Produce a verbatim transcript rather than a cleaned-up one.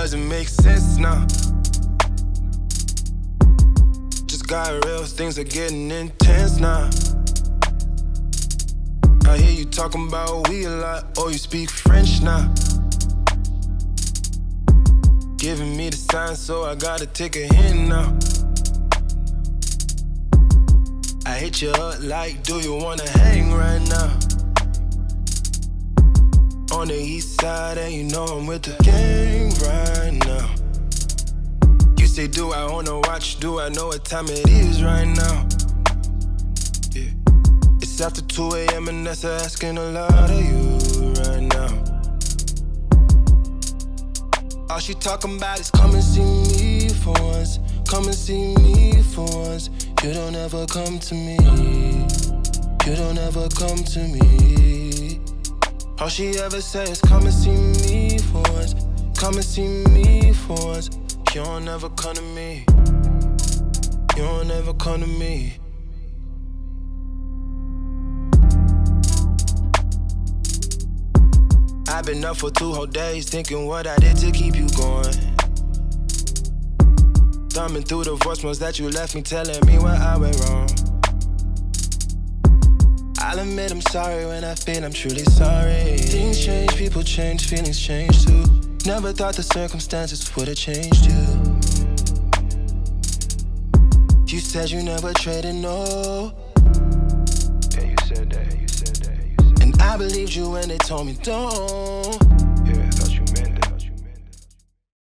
doesn't make sense now. Just got real, things are getting intense now. I hear you talking about we a lot, oh you speak French now. Giving me the sign, so I gotta take a hint now. I hit you up like, do you wanna hang right now? On the east side, and you know I'm with the gang right now. You say, do I own a watch? Do I know what time it is right now? Yeah. It's after two A M and that's asking a lot of you right now. All she talking about is come and see me for once. Come and see me for once. You don't ever come to me. You don't ever come to me. All she ever says is come and see me for once. Come and see me for once. You don't ever come to me. You don't ever come to me. I've been up for two whole days thinking what I did to keep you going. Thumbing through the voicemails that you left me, telling me where I went wrong. I'll admit I'm sorry when I feel I'm truly sorry. Things change, people change, feelings change too. Never thought the circumstances would have changed you. You said you never traded, no. Yeah, you said that, you said that, you said that. And I believed you when they told me don't.